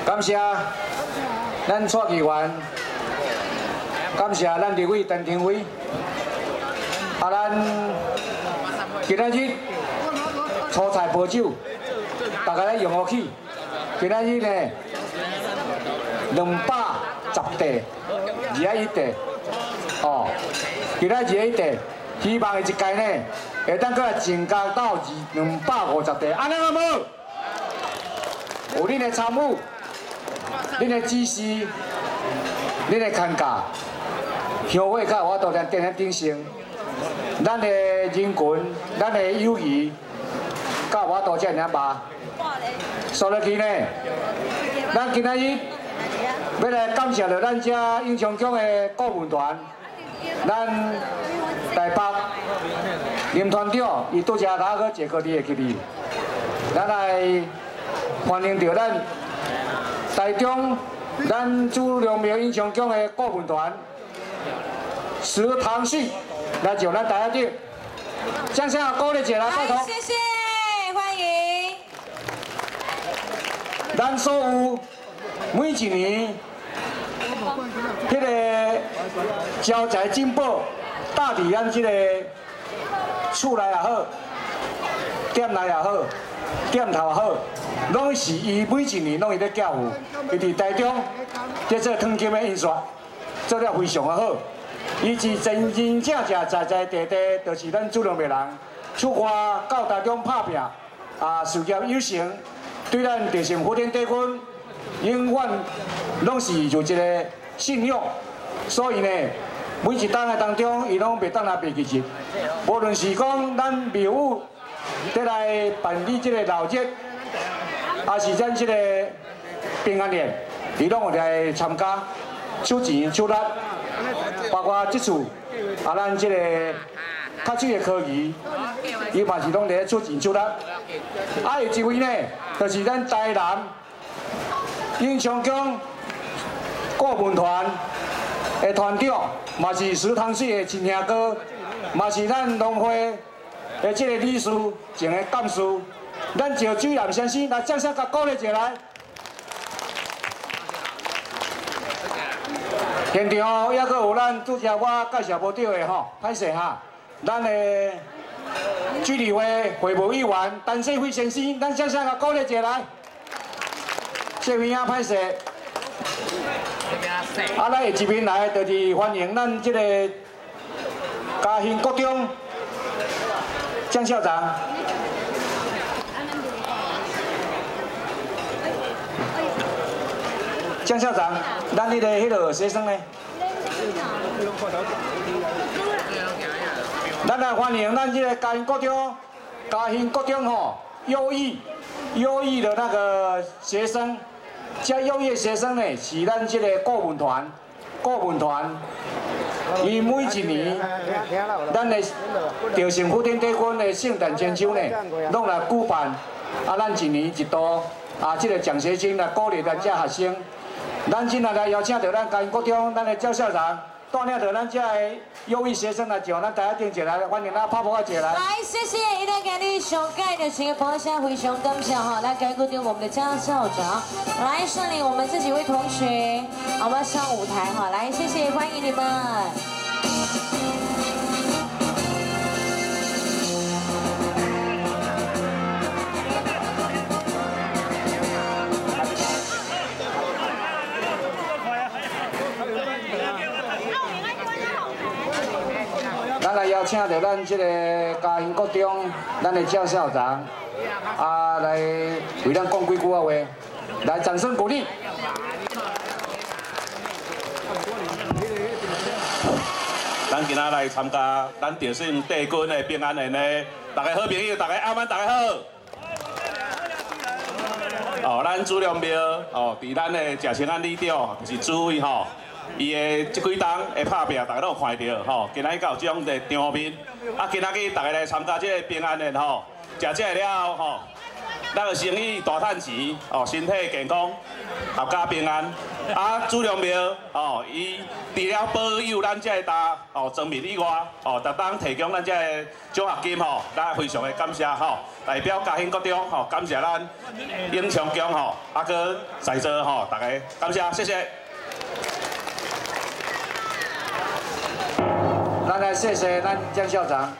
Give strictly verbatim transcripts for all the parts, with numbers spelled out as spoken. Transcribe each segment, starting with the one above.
感谢咱蔡议员，感谢咱立委陈廷辉，啊，咱今仔日蔬菜保酒，大家咧用好起。今仔日呢，两百十地，二十一地，哦，今仔二十一地，希望下一届呢，会当搁来增加到二两百五十地，安尼好无？有恁的参与，恁的支持，恁的牵架，乡会甲我都在点点鼎盛，咱的人群，咱的友谊，甲我都这样吧。说落去呢，咱今仔日要来感谢着咱遮英雄宫的顾问团，咱台北林团长伊拄则哪个坐高铁去哩，咱来。欢迎着咱台中咱朱良庙英雄宫的顾问团石堂旭来上咱台下顶，掌声鼓励一下，拜托。 谢谢，欢迎。 咱所有每一年迄个招财进宝，搭伫咱即个厝内也好，店内也好，店头也好。拢是伊每一年拢伊咧教育，伊伫台中在做汤金的印刷，做了非常的好。伊是真真正正在在地地，就是咱主良庙人，出外到台中打拼，啊，事业有成，对咱地城福田地区永远拢是有一个信用。所以呢，每一档的当中，伊拢袂当来袂记住。无论是讲咱庙宇得来办理即个闹热。也是咱即个平安夜，伊拢有来参加，出钱出力，包括即次啊，咱即个较水的科技，伊嘛是拢伫咧出钱出力。啊，有一位呢，就是咱台南英雄宫顾问团的团长，嘛是石塘水的亲兄哥，嘛是咱农会的即个理事前的干事。咱赵水南先生来掌声甲鼓励一下来。现场哦，抑阁有咱拄则我介绍无到的吼，歹势哈。咱的居里会会务议员陈世辉先生，咱掌声甲鼓励一下来。谢辉啊，歹势。啊，咱下一边来就是欢迎咱即个嘉兴国中江校长。江校长，咱迄个迄个学生呢？咱来欢迎咱这个嘉兴国中，嘉兴国中吼优异优异的那个学生，这优异的学生呢是咱这个顾问团，顾问团，伊每一年，咱的稻城福田地区的圣诞千秋呢，拢来举办，啊，咱一年一度啊，这个奖学金来鼓励咱这学生。咱今仔来邀请到咱嘉兴国中咱的赵校长，带领到咱这的优异学生来上咱台下顶一来，欢迎咱拍拍一来。 来，谢谢，一定今日上届的请朋友现在非常感谢哈，来嘉兴国中我们的江校长，来率领我们这几位同学，我们上舞台哈，来，谢谢，欢迎你们。 咱来邀请到咱这个嘉兴国中咱的赵校长，啊，来为咱讲几句话话，来掌声鼓励。 咱今仔来参加咱稻城地区的平安夜呢，大家好朋友，大家阿晚大家好。哦，咱主良庙哦，伫咱的食清安里长就是主委吼。伊的即几档的拍拼，大家都有看到吼。今仔日有这种的场面，啊，今仔日大家来参加这个平安夜吼， 食这个了后吼，咱个生意大赚钱哦，身体健康，阖家平安。啊，朱良庙哦，伊除了保佑咱这个大哦庄民以外，哦，特当提供咱这个奖学金吼，咱非常的感谢吼，代表嘉兴国中吼，感谢咱永昌宫吼，啊个在座吼，大家感谢，谢谢。 咱来谢谢咱江校长。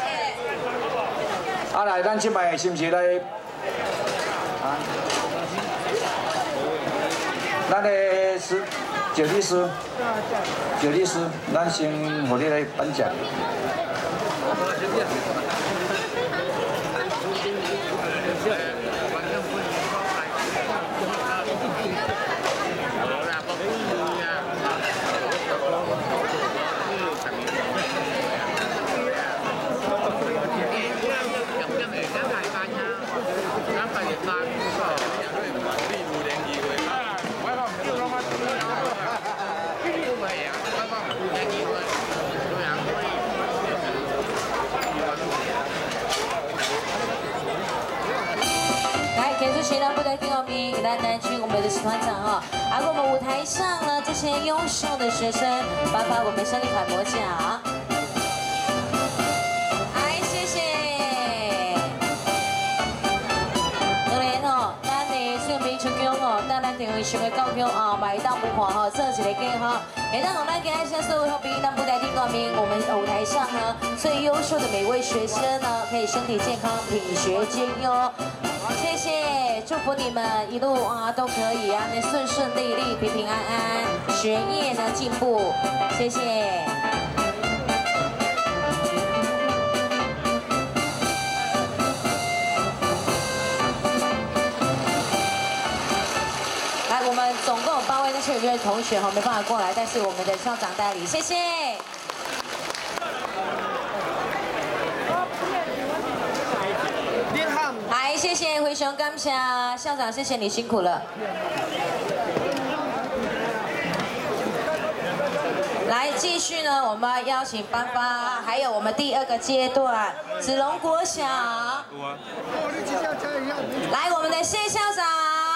啊来，咱即摆是毋是来啊？咱的师九律师，九律师，咱先互你来颁奖。 给出学长部的第二名，给大家南区我们的团长哈，而我们舞台上呢，这些优秀的学生颁发我们胜利楷模奖。来，谢谢。当然吼，咱的顺便出奖哦，咱咱台湾上的教育啊，买当不看吼，做一个计划，会当让咱今日所有好朋友，咱舞台第二名，我们舞台上呢最优秀的每位学生呢，可以身体健康，品学兼优。谢谢，祝福你们一路啊都可以啊，能顺顺利利、平平安安，学业呢进步。谢谢。来，我们总共有八位，但是有一位同学哈没办法过来，但是我们的校长代理，谢谢。来，谢谢回雄感谢校长，谢谢你辛苦了。来，继续呢，我们邀请颁发，还有我们第二个阶段，子龙国小。来，我们的谢校长。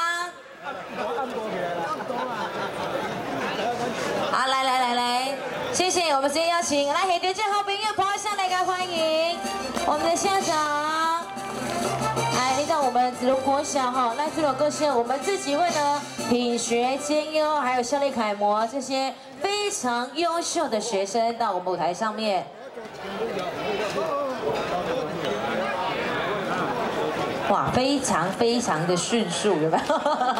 好，来来来来，谢谢，我们直接邀请来，海德镇好朋友跑上来，给欢迎我们的校长。来，来到我们子龙国小哈，那子龙国小我们这几位呢，品学兼优，还有胜利楷模这些非常优秀的学生到我们舞台上面。哇，非常非常的迅速，有没有？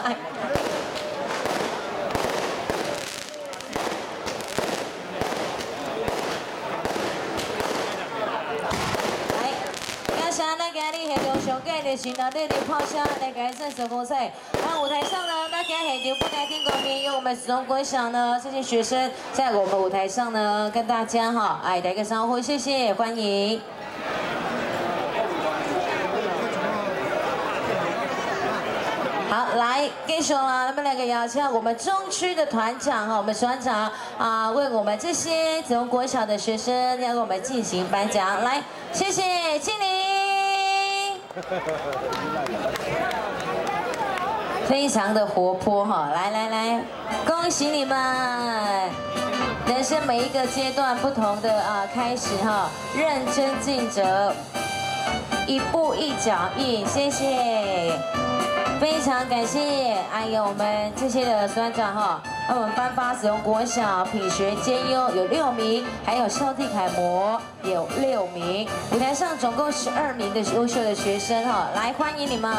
那今日现场上届的是呢，对对炮声那个正手风赛。那舞台上呢，那今日现场不来听歌名，由我们子龙国小呢这些学生在我们舞台上呢跟大家哈，哎打个招呼，谢谢，欢迎。好，来继续啦，那么两个邀请我们中区的团长哈，我们团长啊，为我们这些子龙国小的学生要为我们进行颁奖，来，谢谢，敬礼。非常的活泼哈，来来来，恭喜你们！人生每一个阶段不同的啊开始哈，认真尽责，一步一脚印，谢谢。非常感谢，还有我们这些的团长哈，那我们颁发子龙国小品学兼优有六名，还有孝悌楷模有六名，舞台上总共十二名的优秀的学生哈，来欢迎你们！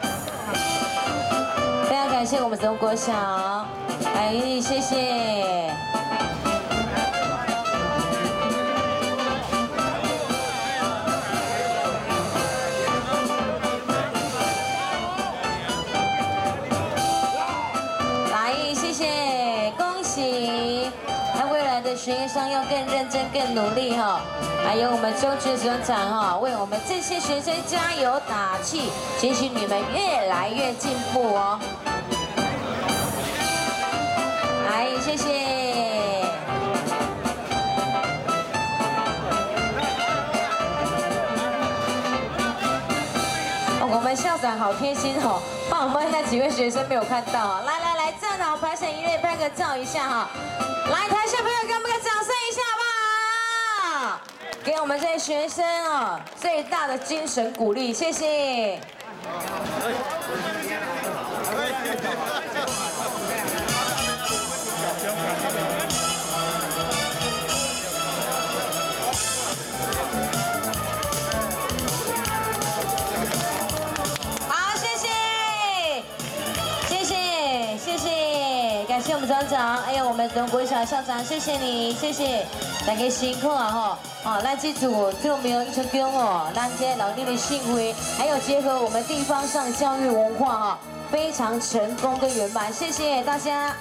非常感谢我们子龙国小，来谢谢。学业上要更认真、更努力哈，还有我们中区组长哈，为我们这些学生加油打气，期许你们越来越进步哦。来，谢谢。 们校长好贴心哦，帮我们那几位学生没有看到啊。来来来，站好，排成一列，拍个照一下哈。来，台下朋友给我们个掌声一下好不好？给我们这些学生哦最大的精神鼓励，谢谢。感谢我们长长，还有我们东国小校长，谢谢你，谢谢大家辛苦啊吼！哦，咱这组著名一出宫哦，咱这老弟的幸会，还有结合我们地方上教育文化哈，非常成功跟圆满，谢谢大家。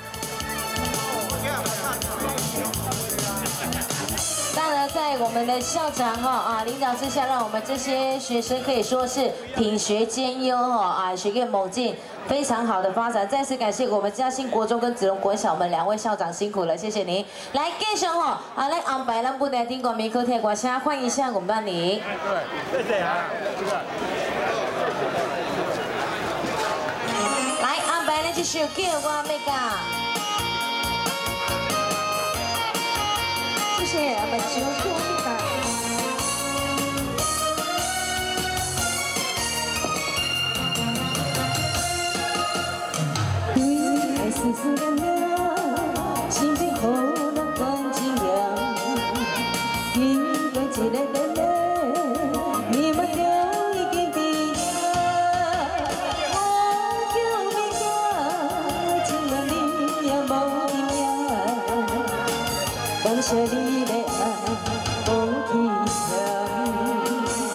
当然，在我们的校长哈啊领导之下，让我们这些学生可以说是品学兼优哈啊，学业猛进。 非常好的发展，再次感谢我们嘉兴国中跟子龙国小们两位校长辛苦了，谢谢您。来，继续吼，啊，来安排咱本来顶国民歌听歌声，欢迎一下我们班里。对，谢谢啊。来安排咱这首叫我要嫁。谢谢，我们就叫我要嫁。 思思念念，心中好人感情凉。因为一个人的，你目标已经定下。我叫你我，只要你也无停歇。感谢你。